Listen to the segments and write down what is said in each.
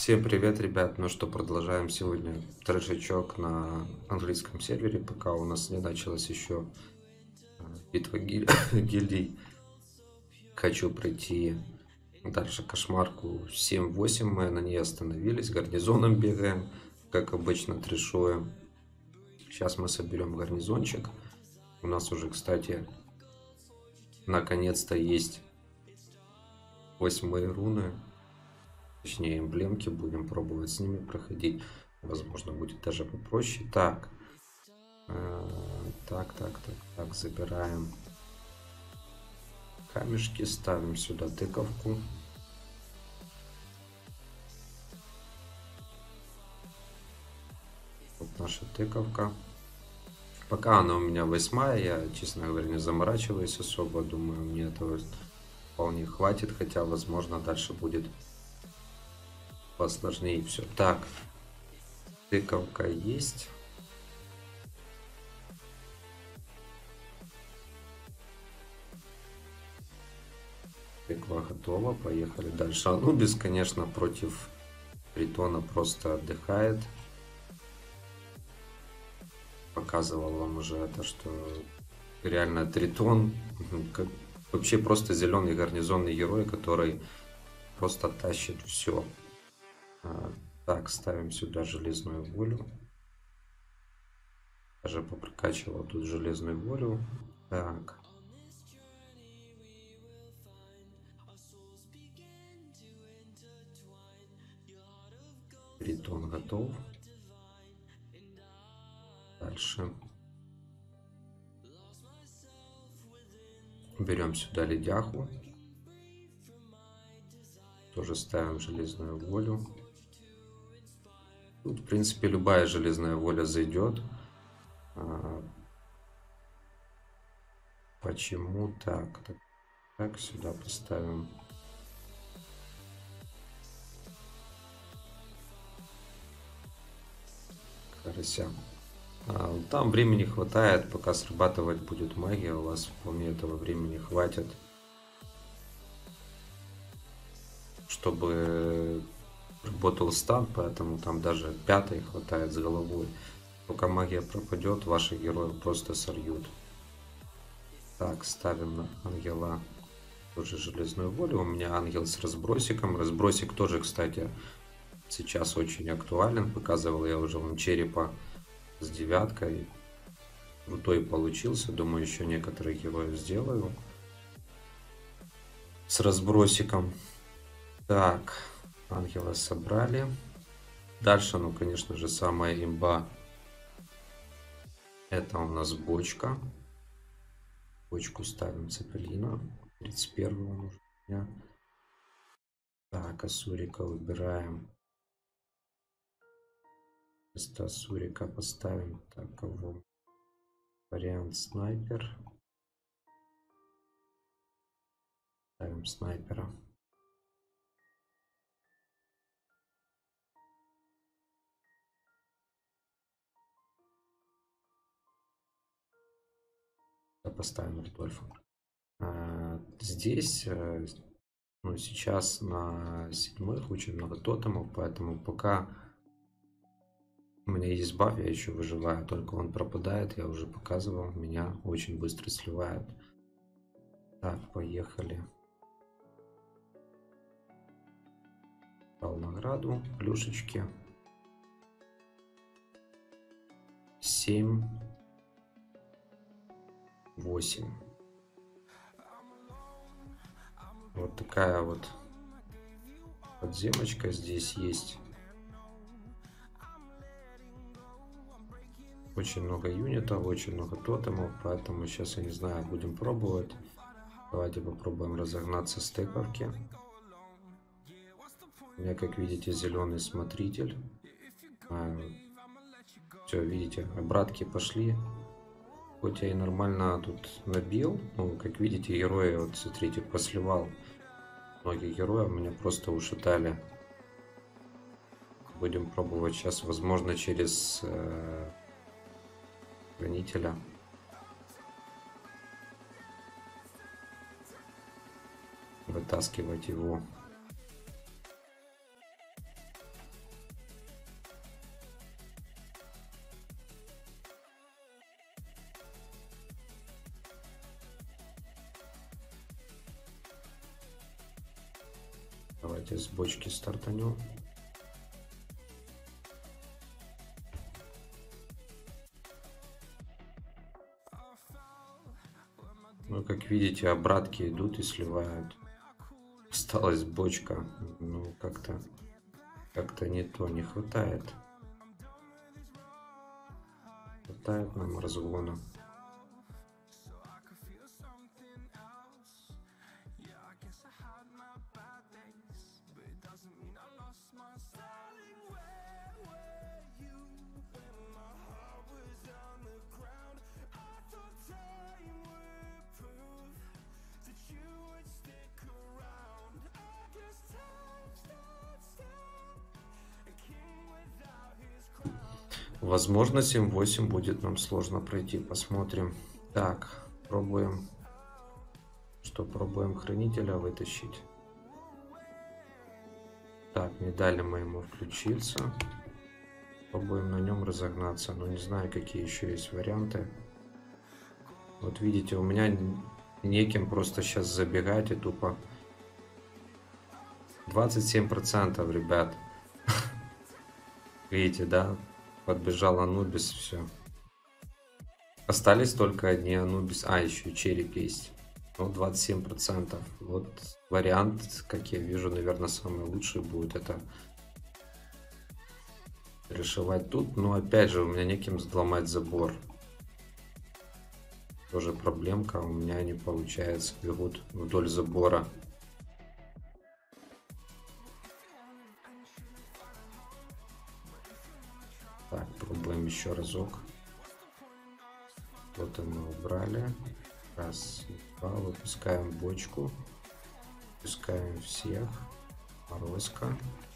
Всем привет, ребят! Ну что, продолжаем сегодня трешачок на английском сервере, пока у нас не началась еще битва гильдий. Хочу пройти дальше кошмарку 7-8, мы на ней остановились, гарнизоном бегаем, как обычно трешуем. Сейчас мы соберем гарнизончик. У нас уже, кстати, наконец-то есть 8 руны. Точнее, эмблемки, будем пробовать с ними проходить. Возможно, будет даже попроще. Так, забираем камешки, ставим сюда тыковку. Вот наша тыковка. Пока она у меня 8, я, честно говоря, не заморачиваюсь особо. Думаю, мне этого вполне хватит, хотя, возможно, дальше будет посложнее все. Так, тыковка есть. Тыква готова, поехали дальше. Анубис, конечно, против Тритона просто отдыхает. Показывал вам уже это, что реально Тритон вообще просто зеленый гарнизонный герой, который просто тащит все. Так, ставим сюда железную волю. Даже попрокачивал тут железную волю. Так. Тритон готов. Дальше. Берем сюда ледяху. Тоже ставим железную волю. Тут, в принципе, любая железная воля зайдет. Почему так? Так, сюда поставим. Карася. Там времени хватает, пока срабатывать будет магия. У вас вполне этого времени хватит, чтобы работал стан, поэтому там даже 5 хватает с головой. Пока магия пропадет, ваших героев просто сольют. Так, ставим на ангела тоже железную волю. У меня ангел с разбросиком. Разбросик тоже, кстати, сейчас очень актуален. Показывал я уже вам черепа с 9. Крутой получился. Думаю, еще некоторых героев сделаю с разбросиком. Так, ангела собрали. Дальше, ну, конечно же, самая имба. Это у нас бочка. Бочку ставим цепелина. 31-го нужно. Так, Асурика выбираем. Вместо Асурика поставим так, кого? Вариант снайпер. Ставим снайпера. Поставим Рудольфа. Здесь, ну, сейчас на 7 очень много тотемов, поэтому пока у меня есть баф, я еще выживаю. Только он пропадает, я уже показывал, меня очень быстро сливают. Так, поехали. Дал награду, плюшечки. 7, 8. Вот такая вот подземочка здесь есть. Очень много юнитов, очень много тотемов, поэтому сейчас, я не знаю, будем пробовать. Давайте попробуем разогнаться с тыковки. У меня, как видите, зеленый смотритель. Все, видите, обратки пошли. Хоть я и нормально тут набил, ну, как видите, герои, вот смотрите, посливал многих героев, меня просто ушатали. Будем пробовать сейчас, возможно, через хранителя. Вытаскивать его. Давайте с бочки стартанем. Ну, как видите, обратки идут и сливают. Осталась бочка. Ну, как-то не то, не хватает. Хватает нам разгона. Возможно, 7-8 будет нам сложно пройти. Посмотрим. Так, пробуем. Что, пробуем хранителя вытащить. Так, не дали мы ему включиться. Пробуем на нем разогнаться. Но не знаю, какие еще есть варианты. Вот видите, у меня неким просто сейчас забегать и тупо 27%, ребят. Видите, да? Подбежал Анубис, все. Остались только одни Анубис. А, еще и череп есть. Ну, 27%. Вот вариант, как я вижу, наверное, самый лучший будет. Это решивать тут. Но опять же, у меня неким взломать забор. Тоже проблемка. У меня не получается. Бегут вдоль забора. Так, пробуем еще разок. Вот и мы убрали. Раз, два. Выпускаем бочку. Выпускаем всех. Морозка.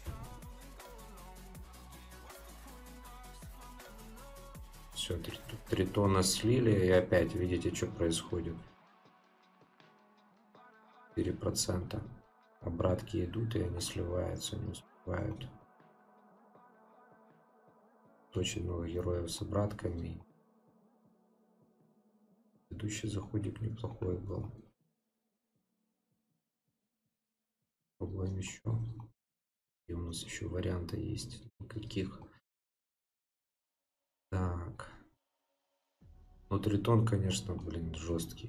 Все, тритона слили. И опять видите, что происходит. 4%. Обратки идут, и они сливаются, не успевают. Очень много героев с обратками. Предыдущий заходик неплохой был. Пробуем еще. И у нас еще варианты есть. Никаких. Так. Ну, тритон, конечно, блин, жесткий.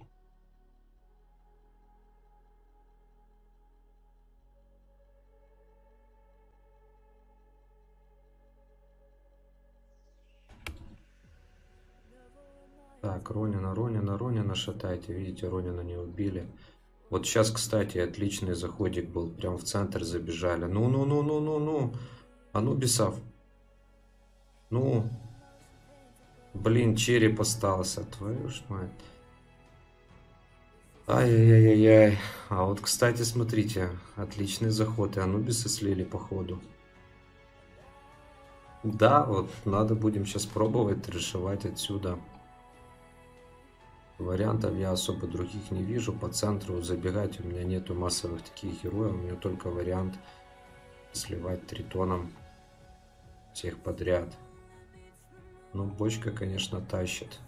Так, Ронина шатайте. Видите, Ронина не убили. Вот сейчас, кстати, отличный заходик был. Прям в центр забежали. Ну. Анубисов. Ну. Блин, череп остался. Твою ж мать. Ай-яй-яй-яй. А вот, кстати, смотрите. Отличный заход. И Анубисы слили, походу. Да, вот надо будем сейчас пробовать решивать отсюда. Вариантов я особо других не вижу. По центру забегать у меня нету массовых таких героев. У меня только вариант сливать тритоном всех подряд. Ну, бочка, конечно, тащит.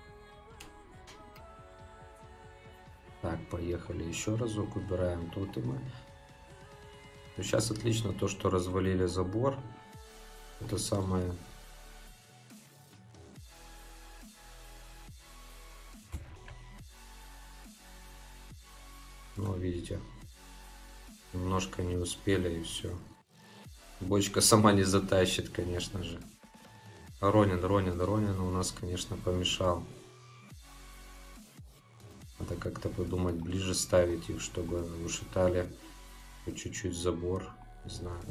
Так, поехали еще разок. Убираем тотемы. Ну, сейчас отлично то, что развалили забор. Это самое... Ну, видите, немножко не успели и все. Бочка сама не затащит, конечно же. Ронин у нас, конечно, помешал. Надо как-то подумать, ближе ставить их, чтобы ушатали чуть-чуть забор. Не знаю.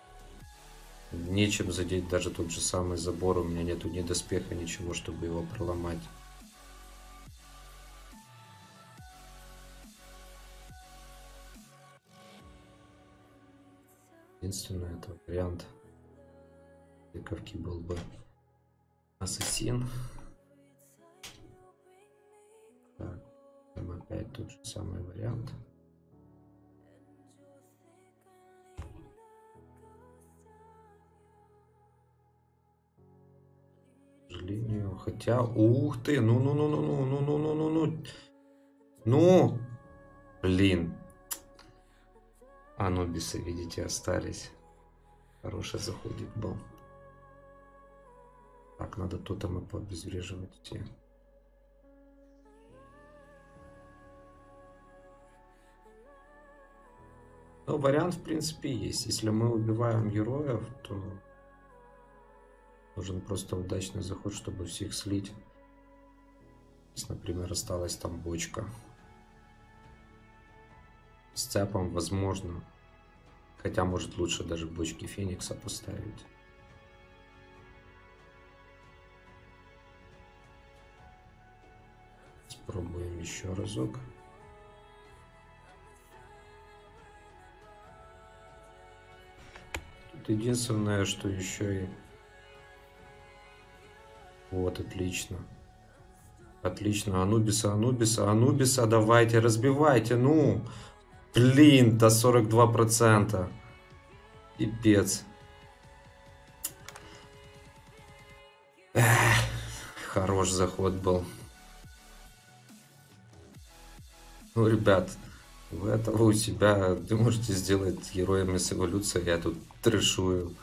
Нечем задеть даже тот же самый забор. У меня нету ни доспеха, ничего, чтобы его проломать. Единственное, это вариант тыковки был бы ассасин. Так, там опять тот же самый вариант. К сожалению, хотя... Ух ты! Ну! Блин! Анубисы, видите, остались. Хороший заходик был. Так, надо тотемы пообезвреживать те. Ну, вариант, в принципе, есть. Если мы убиваем героев, то нужен просто удачный заход, чтобы всех слить. Если, например, осталась там бочка. С цепом возможно. Хотя, может, лучше даже бочки Феникса поставить. Спробуем еще разок. Тут единственное, что еще и... Вот, отлично. Отлично. Анубиса, Анубиса, Анубиса. Давайте, разбивайте. Ну, блин, до 42%. Пипец. Эх, хорош заход был. Ну, ребят, вы этого у себя вы можете сделать героями с эволюцией. Я тут трешую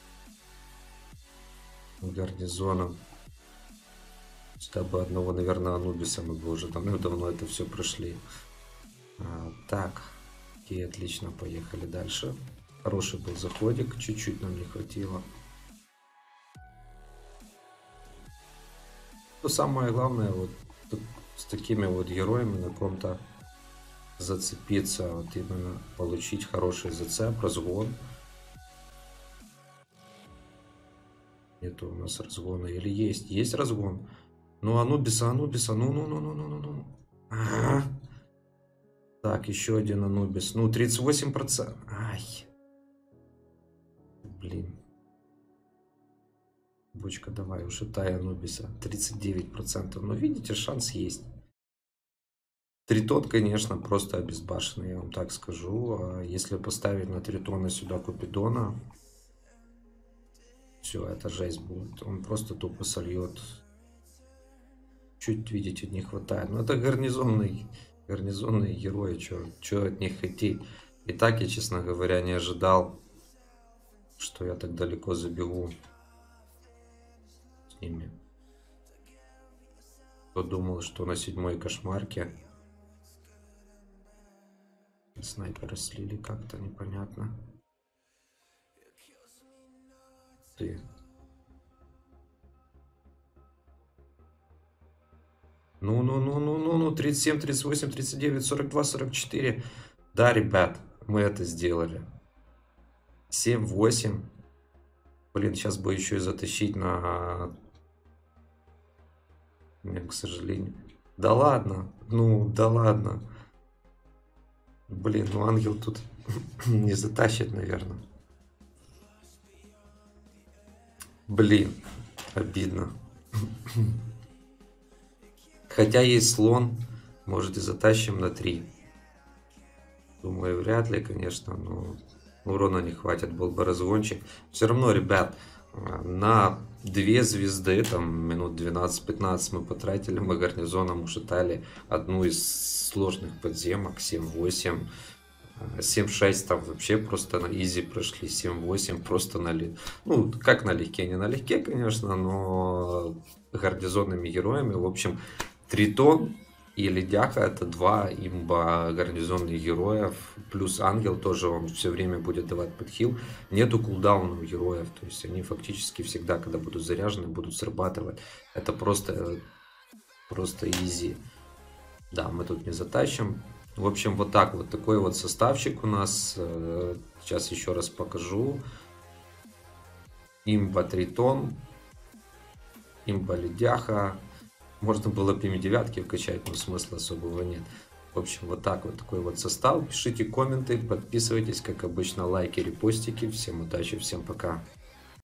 гарнизоном. Хотя бы одного, наверное, Анубиса мы бы уже давно это все прошли. Так, окей, отлично, поехали дальше. Хороший был заходик, чуть-чуть нам не хватило. Но самое главное, вот с такими вот героями на ком-то зацепиться, вот именно получить хороший зацеп, разгон. Нету у нас разгона или есть? Есть разгон. Ну, Анубиса, Анубиса, ну. Ага. Так, еще один Анубис. Ну, 38%. Ай. Блин. Бочка, давай, ушатай Анубиса. 39%. Но видите, шанс есть. Тритон, конечно, просто обезбашенный, я вам так скажу. Если поставить на Тритона сюда Купидона, все, это жесть будет. Он просто тупо сольет. Чуть, видите, не хватает. Но это гарнизонные герои, что от них хотеть. И так я, честно говоря, не ожидал, что я так далеко забегу с ними. Кто думал, что на 7-й кошмарке снайперы слили как-то непонятно. Ты. Ну, 37, 38, 39, 42, 44. Да, ребят, мы это сделали. 7-8. Блин, сейчас бы еще и затащить на... Нет, к сожалению. Да ладно. Ну, да ладно. Блин, ну ангел тут не затащит, наверное. Блин, обидно. Хотя есть слон, может и затащим на 3. Думаю, вряд ли, конечно, но урона не хватит, был бы разгончик. Все равно, ребят, на 2 звезды, там минут 12-15 мы потратили, мы гарнизоном ушатали одну из сложных подземок, 7-8. 7-6 там вообще просто на изи прошли, 7-8 просто ну, как налегке, не налегке, конечно, но гарнизонными героями, в общем, Тритон и Ледяха это 2 имба гарнизонных героев, плюс Ангел тоже, он все время будет давать подхил, нету кулдауна у героев, то есть они фактически всегда, когда будут заряжены, будут срабатывать, это просто изи. Да, мы тут не затащим. В общем, вот так вот, такой вот составчик у нас. Сейчас еще раз покажу. Имба Тритон, имба Ледяха. Можно было бы ими девятки вкачать, но смысла особого нет. В общем, вот так вот, такой вот состав. Пишите комменты, подписывайтесь, как обычно, лайки, репостики. Всем удачи, всем пока.